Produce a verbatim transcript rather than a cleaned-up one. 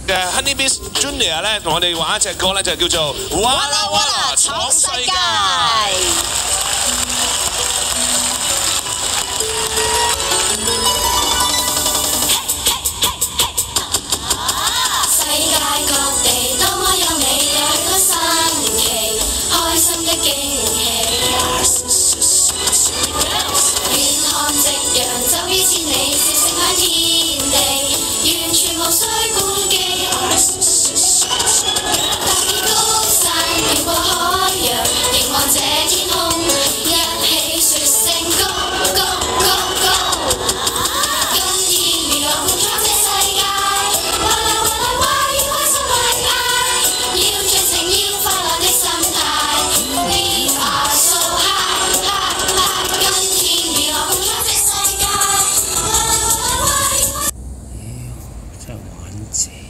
嘅 Honey Beast Junior 咧，同我哋玩一隻歌咧，就叫做《哇啦哇啦闖世界》。 世界各地多麼有你，有許多新奇，開心的驚喜。遠看夕陽就於千里，笑聲響天地，完全無需顧忌。踏遍高山，越過海洋，凝望這天空，一起說聲 Go Go Go Go。今天與我共闖這世界，哇啦哇啦哇，要開心去嗌，要盡情要快樂的心態。We are so high high high。今天與我共闖這世界，哇啦哇啦哇，要開心。 真係玩字。